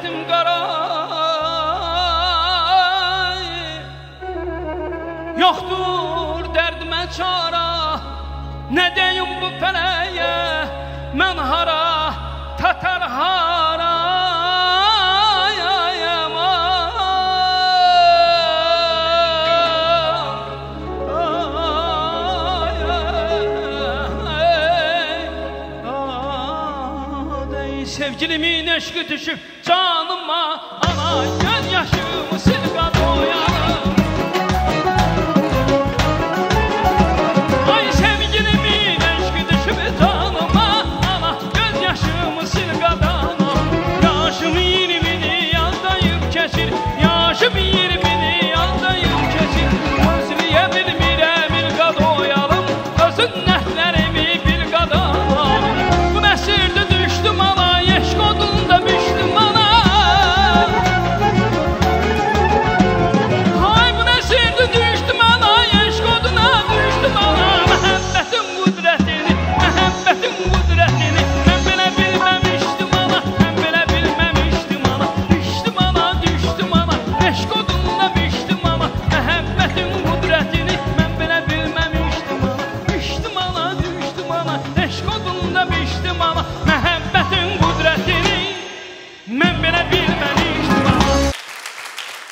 derdim qara. Yoxdur dərdimə çara. Nə deyim bu fələyə, mən hara, tatar hara. Sevgilimin eşqi düşüb canıma, ana göz yaşımı silmə.